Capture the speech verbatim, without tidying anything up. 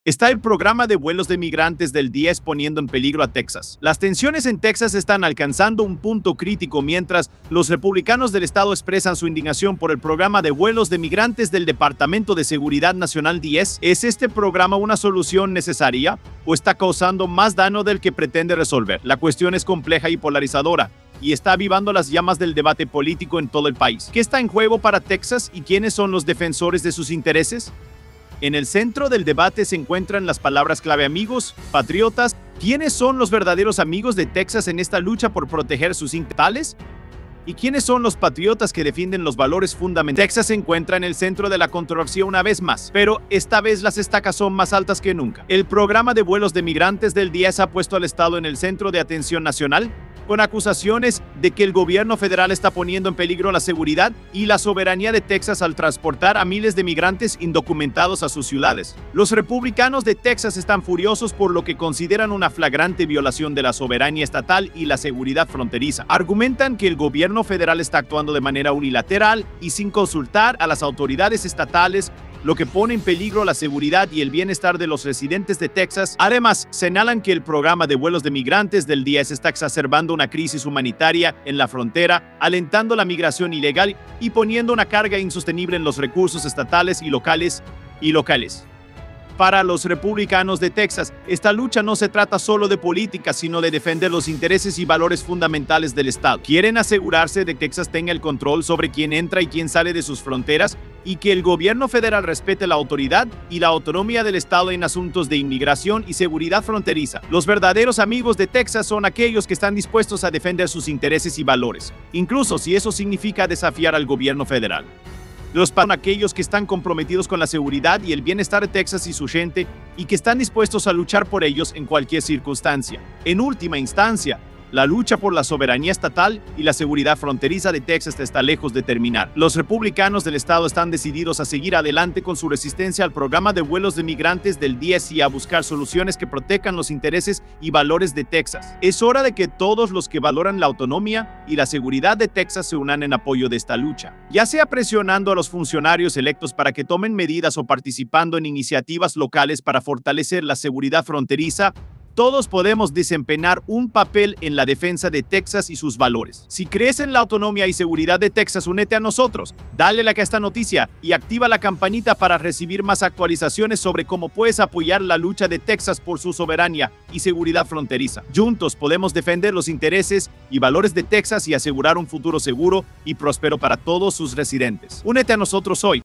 Está el programa de vuelos de migrantes del diez poniendo en peligro a Texas. Las tensiones en Texas están alcanzando un punto crítico mientras los republicanos del estado expresan su indignación por el programa de vuelos de migrantes del Departamento de Seguridad Nacional diez. ¿Es este programa una solución necesaria o está causando más daño del que pretende resolver? La cuestión es compleja y polarizadora y está avivando las llamas del debate político en todo el país. ¿Qué está en juego para Texas y quiénes son los defensores de sus intereses? En el centro del debate se encuentran las palabras clave amigos, patriotas. ¿Quiénes son los verdaderos amigos de Texas en esta lucha por proteger sus intereses? ¿Y quiénes son los patriotas que defienden los valores fundamentales? Texas se encuentra en el centro de la controversia una vez más, pero esta vez las estacas son más altas que nunca. El programa de vuelos de migrantes del diez ha puesto al estado en el centro de atención nacional, con acusaciones de que el gobierno federal está poniendo en peligro la seguridad y la soberanía de Texas al transportar a miles de migrantes indocumentados a sus ciudades. Los republicanos de Texas están furiosos por lo que consideran una flagrante violación de la soberanía estatal y la seguridad fronteriza. Argumentan que el gobierno federal está actuando de manera unilateral y sin consultar a las autoridades estatales, lo que pone en peligro la seguridad y el bienestar de los residentes de Texas. Además, señalan que el programa de vuelos de migrantes del diez está exacerbando una crisis humanitaria en la frontera, alentando la migración ilegal y poniendo una carga insostenible en los recursos estatales y locales y locales. Para los republicanos de Texas, esta lucha no se trata solo de política, sino de defender los intereses y valores fundamentales del estado. Quieren asegurarse de que Texas tenga el control sobre quién entra y quién sale de sus fronteras y que el gobierno federal respete la autoridad y la autonomía del estado en asuntos de inmigración y seguridad fronteriza. Los verdaderos amigos de Texas son aquellos que están dispuestos a defender sus intereses y valores, incluso si eso significa desafiar al gobierno federal. Los son aquellos que están comprometidos con la seguridad y el bienestar de Texas y su gente y que están dispuestos a luchar por ellos en cualquier circunstancia. En última instancia, la lucha por la soberanía estatal y la seguridad fronteriza de Texas está lejos de terminar. Los republicanos del estado están decididos a seguir adelante con su resistencia al programa de vuelos de migrantes del diez y a buscar soluciones que protejan los intereses y valores de Texas. Es hora de que todos los que valoran la autonomía y la seguridad de Texas se unan en apoyo de esta lucha, ya sea presionando a los funcionarios electos para que tomen medidas o participando en iniciativas locales para fortalecer la seguridad fronteriza. Todos podemos desempeñar un papel en la defensa de Texas y sus valores. Si crees en la autonomía y seguridad de Texas, únete a nosotros. Dale like a esta noticia y activa la campanita para recibir más actualizaciones sobre cómo puedes apoyar la lucha de Texas por su soberanía y seguridad fronteriza. Juntos podemos defender los intereses y valores de Texas y asegurar un futuro seguro y próspero para todos sus residentes. Únete a nosotros hoy.